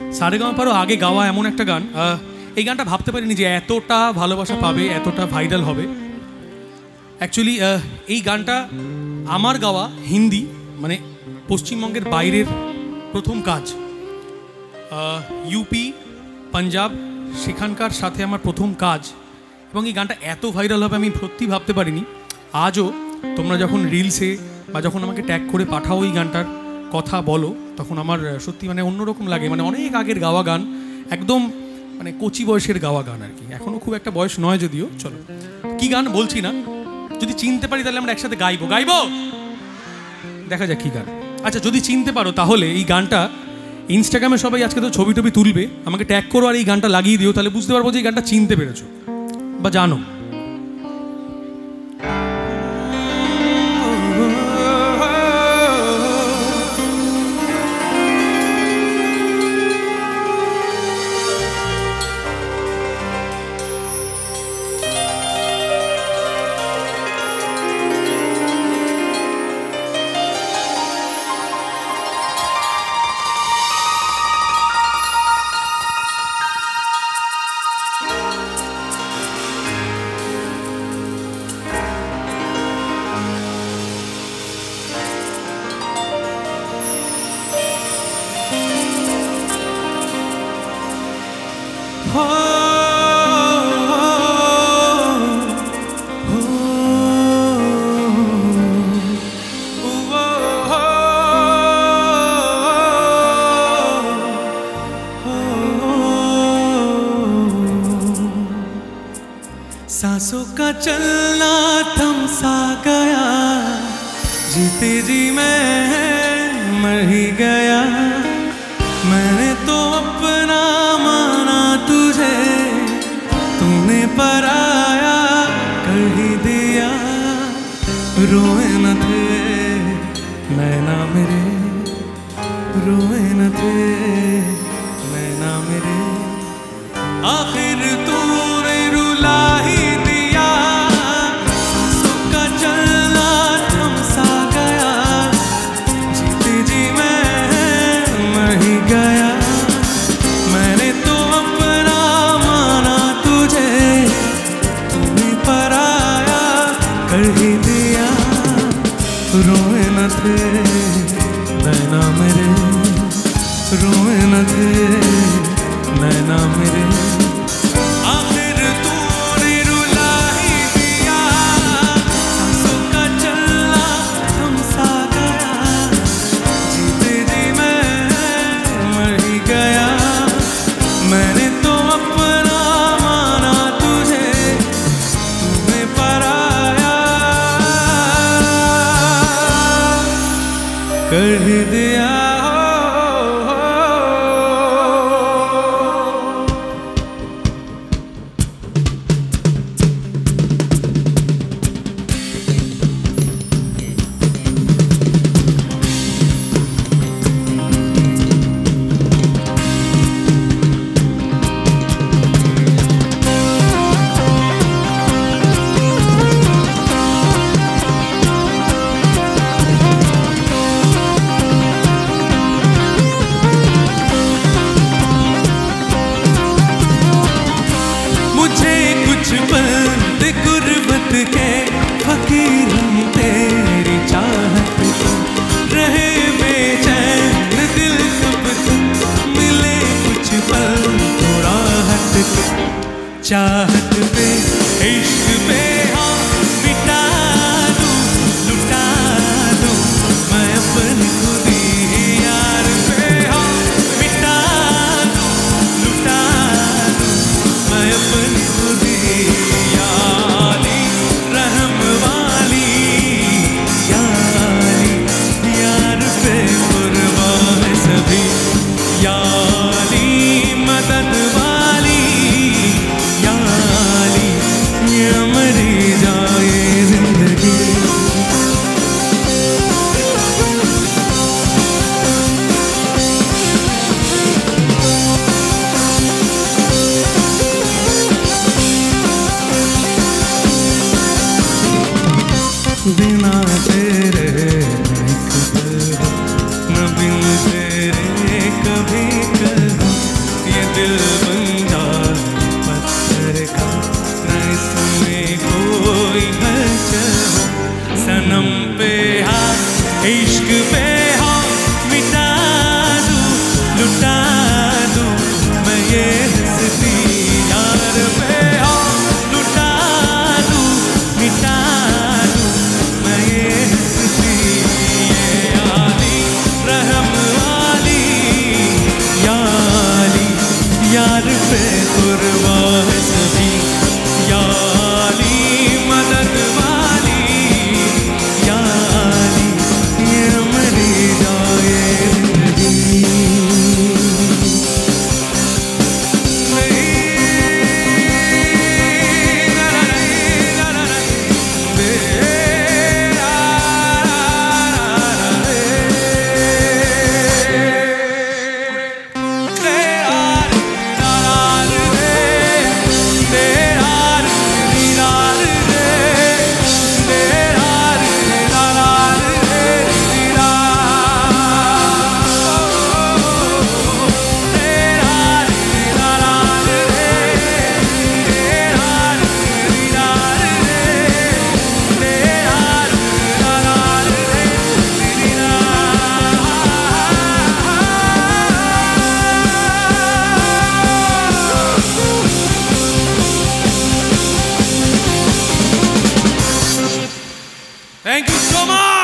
সারেগামাপারও আগে গাওয়া এমন একটা গান, এই গানটা ভাবতে পারিনি যে এতটা ভালোবাসা পাবে, এতটা ভাইরাল হবে। অ্যাকচুয়ালি এই গানটা আমার গাওয়া হিন্দি, মানে পশ্চিমবঙ্গের বাইরের প্রথম কাজ। ইউপি, পাঞ্জাব, সেখানকার সাথে আমার প্রথম কাজ, এবং এই গানটা এত ভাইরাল হবে আমি সত্যি ভাবতে পারিনি। আজও তোমরা যখন রিলসে বা যখন আমাকে ট্যাগ করে পাঠাও এই গানটার কথা বলো, তখন আমার সত্যি মানে অন্যরকম লাগে। মানে অনেক আগের গাওয়া গান, একদম মানে কচি বয়সের গাওয়া গান আর কি। এখনও খুব একটা বয়স নয় যদিও। চলো, কি গান বলছি না, যদি চিনতে পারি তাহলে আমরা একসাথে গাইবো। দেখা যাক কী গান। আচ্ছা, যদি চিনতে পারো তাহলে এই গানটা ইনস্টাগ্রামে সবাই আজকে তো ছবি টবি তুলবে, আমাকে ট্যাগ করো আর এই গানটা লাগিয়ে দিও, তাহলে বুঝতে পারবো যে এই গানটা চিনতে পেরেছো বা জানো। सांसों का चलना थम सा गया, जीते जी मैं मर ही गया। मैंने तो अपना माना तुझे, तूने पराया कर ही दिया। रोए न थे नैना मेरे, रोए न थे नैना मेरे, आखिर तूने रुला ही दिया। सांसों का चलना थम सा गया, जीते जी मैं मर ही गया। मैंने तो अपना माना तुझे, तूने पराया कर ही दिया। रोए न थे नैना मेरे, रोए न थे नैना मेरे, आखिर तूने रुला ही दिया। सांसों का चलना थम सा गया, जीते जी मैं मर ही गया। मैंने तो अपना माना तुझे, तूने पराया कर ही दिया। बंद गुर्बत के फकीर हम तेरी चाहत को, रहे बेचैन दिल कब तक, मिले कुछ पल तो राहत को। चाहत पे इश्क पे हाँ मिटा दूं, लुटा दूं मैं अपनी खुदी यार पे, हाँ मिटा दूं, लुटा दूं मैं अपनी खुदी। याली रहम वाली, याली यार पे कुर्बान सभी, याली मदद वाली, याली कुर्बान है सभी, या अली मदद वाली, या अली ये मेरी जाए जिंदगी। Thank you so much.